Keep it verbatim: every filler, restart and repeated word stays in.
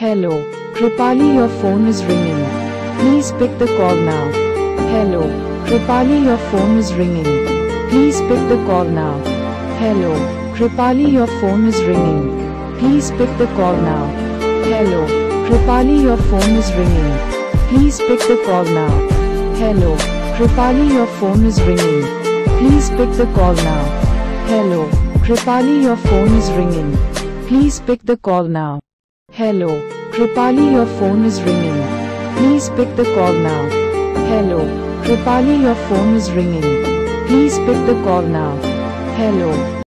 Hello, KRUPALI, your phone is ringing. Please pick the call now. Hello, KRUPALI, your phone is ringing. Please pick the call now. Hello, KRUPALI, your phone is ringing. Please pick the call now. Hello, KRUPALI, your phone is ringing. Please pick the call now. Hello, KRUPALI, your phone is ringing. Please pick the call now. Hello, KRUPALI, your phone is ringing. Please pick the call now. Hello, KRUPALI, your phone is ringing. Please pick the call now. Hello, KRUPALI, your phone is ringing. Please pick the call now. Hello.